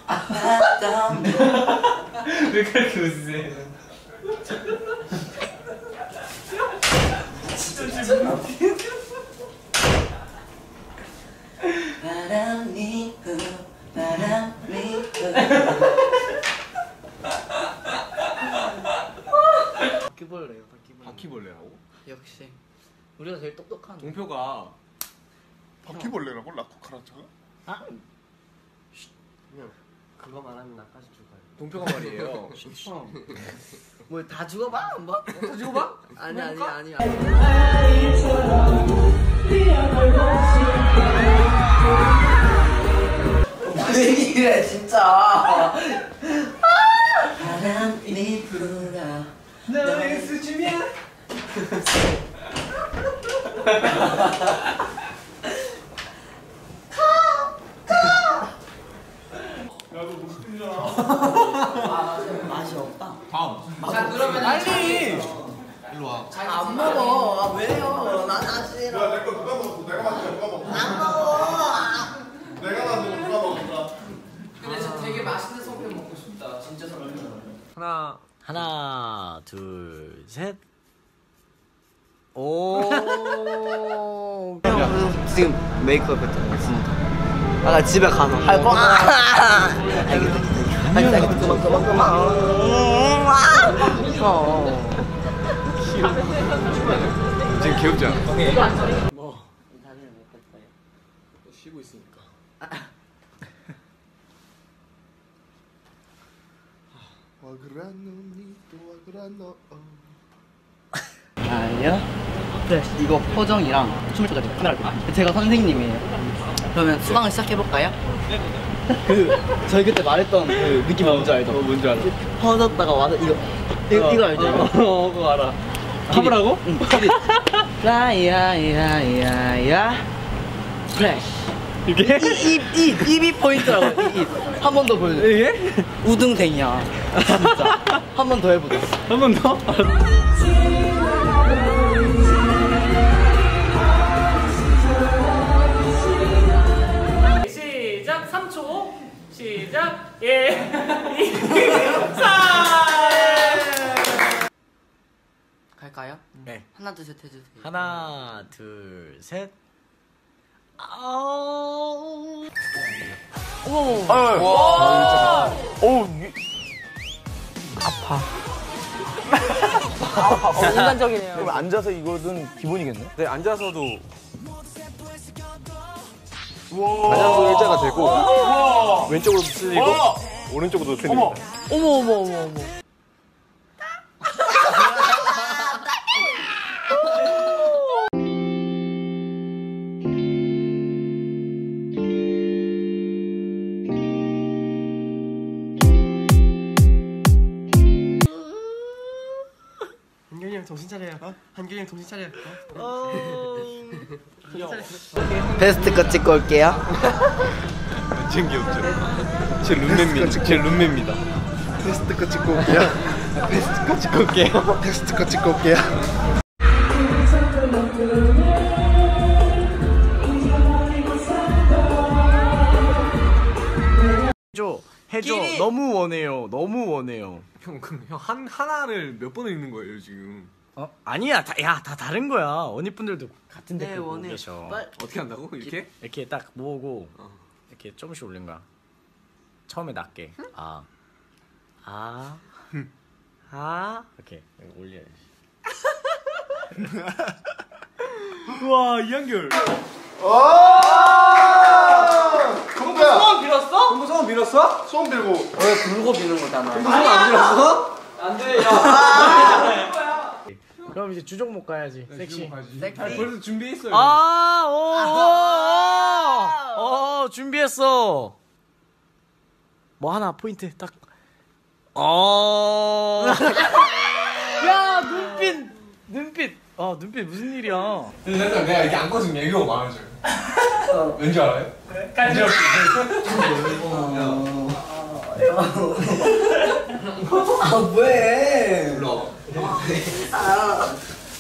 왜 그렇게 웃으세요? 바람이 불어 바람이 불어 바퀴벌레요 바퀴벌레. 바퀴벌레라고? 역시 우리가 제일 똑똑한 동표가 바퀴벌레라고? 라쿠카라차가? 아? 그거 말하면 나까지 죽어요. 동표가 말이에요. 뭐 다 죽어봐 한번? 다 죽어봐? 아니 왜 이래 진짜 바람이 불어 너의 수준이야. 맛이 없다. 다음. 자 그러면 빨리. 일로 와. 안 먹어. 아, 왜요? 난 아직 야, 내 거 누가 먹었어? 내가 만든 거 누가 먹었어? 안 먹어. 내가 만든 거 누가 먹었어? 근데 저 되게 맛있는 송편 먹고 싶다. 진짜 송편. 하나, 둘, 셋. 오. 형 지금 메이크업 했잖아, 진짜. 아까 집에 가서 할 거. 알겠다. 그만. 귀여워. 지금 귀엽지 않아? 뭐? 다리를 못 뺐어요. 또 쉬고 있으니까. 아니요. 그래, 이거 포정이랑 춤을 춰가지 카메라 때. 제가 선생님이에요. 그러면 수강을 시작해볼까요? 저희 그때 말했던 그 느낌 뭔지 알죠? 뭔지 알아? 퍼졌다가 와서 이거 알죠? 그거 알아. 해보라고? 응. 라이야이야이야야 프레쉬. 이게? 입이 포인트라고. 한 번 더 보여줘. 이게? 우등생이야. 진짜. 한 번 더 해보자. 한 번 더? 시작 3초 시작 1 2 3 갈까요? 네. 하나 둘 셋 해주세요. 하나, 둘, 셋. 아우. 와. 어우, 인간적이네요. 그럼 앉아서 이거는 기본이겠네? 네, 앉아서도. 앉아서 일자가 되고 왼쪽으로 틀리고 오른쪽으로 틀리고. 어머. 한결이 형 정신 차려요. 한결이 형 정신 차려요. 베스트 거 찍고 올게요. 완전 귀엽죠? 제 룸메입니다. 테스트 거 찍고 올게요. 테스트 거 찍고 올게요. 테스트 거 찍고 올게요. 해줘. 끼리. 너무 원해요. 형, 하나를 몇 번을 읽는 거예요, 지금? 아니야. 다 다른 거야. 언니분들도 같은 네, 댓글 보고 원해요. 계셔. 어떻게 한다고? 이렇게? 이렇게 딱 모으고 이렇게 조금씩 올린 거야. 처음에 낮게. 이렇게 올려야지. 우와, 이한결. 동표야, 소원 빌었어? 동표 소원 빌었어? 소원 빌고. 왜 불고 비는 거잖아. 소원 안 빌었어? 안돼 야. 그럼 이제 주종목 가야지. 섹시. 벌써 준비했어요. 준비했어. 뭐 하나 포인트 딱. 야, 눈빛. 눈빛 무슨 일이야? 내가 이렇게 안거든요. 이거 말하죠. 왠지 알아요? 간지럽게. 아 왜? 불러. 아